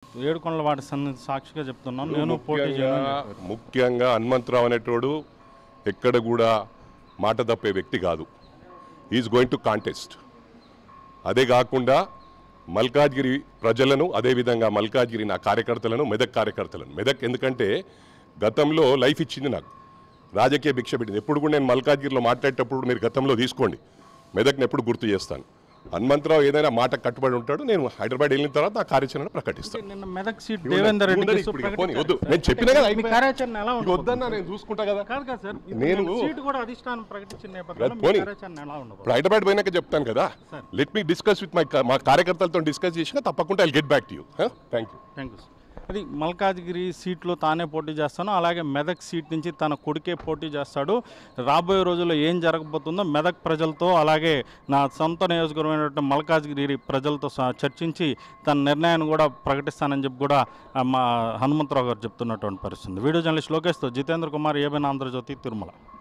ఏడుకొండలవాడి సాక్షిగా చెప్తున్నాను, నేను పోటీ చేయను. ముఖ్యంగా హనుమంతరావు అనేటోడు ఎక్కడ కూడా మాట తప్పే వ్యక్తి కాదు. Is going to contest. అదే కాకుండా మల్కాజ్గిరి ప్రజలను, అదేవిధంగా మల్కాజ్గిరి నా కార్యకర్తలను, మెదక్ కార్యకర్తలను, మెదక్ ఎందుకంటే గతంలో లైఫ్ ఇచ్చింది నాకు, రాజకీయ భిక్ష పెట్టింది. ఎప్పుడు కూడా నేను మల్కాజ్గిరిలో మాట్లాడేటప్పుడు మీరు గతంలో తీసుకోండి, మెదక్ని ఎప్పుడు గుర్తు చేస్తాను. హనుమంతరావు ఏదైనా మాట కట్టుబడి ఉంటాడు. నేను హైదరాబాద్ వెళ్ళిన తర్వాత ఆ కార్యాచరణ ప్రకటిస్తాను. నిన్న మెదక్ సీట్ దేవేందర్ రెడ్డి నేను చెప్పిన కదా, కార్యాచరణ ఎలా ఉంటుంది? వద్దన్నా నేను చూసుకుంటా కదా. కాదు కదా సార్, నేను సీట్ కూడా అధిష్టానం ప్రకటించిన నేపథ్యంలో కార్యాచరణ ఎలా ఉండదు? హైదరాబాద్ పోయినాక చెప్తాను కదా. లెట్ మీ డిస్కస్ విత్ మా కార్యకర్తలతో డిస్కస్ చేసినా తప్పకుండా I get back to you. Thank you. Thank you sir. అది మల్కాజ్గిరి సీట్లో తానే పోటీ చేస్తాను, అలాగే మెదక్ సీట్ నుంచి తన కొడుకే పోటీ చేస్తాడు. రాబోయే రోజుల్లో ఏం జరగబోతుందో మెదక్ ప్రజలతో, అలాగే నా సొంత నియోజకవర్గమైనటువంటి మల్కాజ్గిరి ప్రజలతో చర్చించి తన నిర్ణయాన్ని కూడా ప్రకటిస్తానని చెప్పి కూడా మా హనుమంతరావు గారు చెప్తున్నటువంటి పరిస్థితి. వీడియో జర్నలిస్ట్ లోకేష్తో జితేంద్ర కుమార్, ఏబిఎన్ ఆంధ్రజ్యోతి, తిరుమల.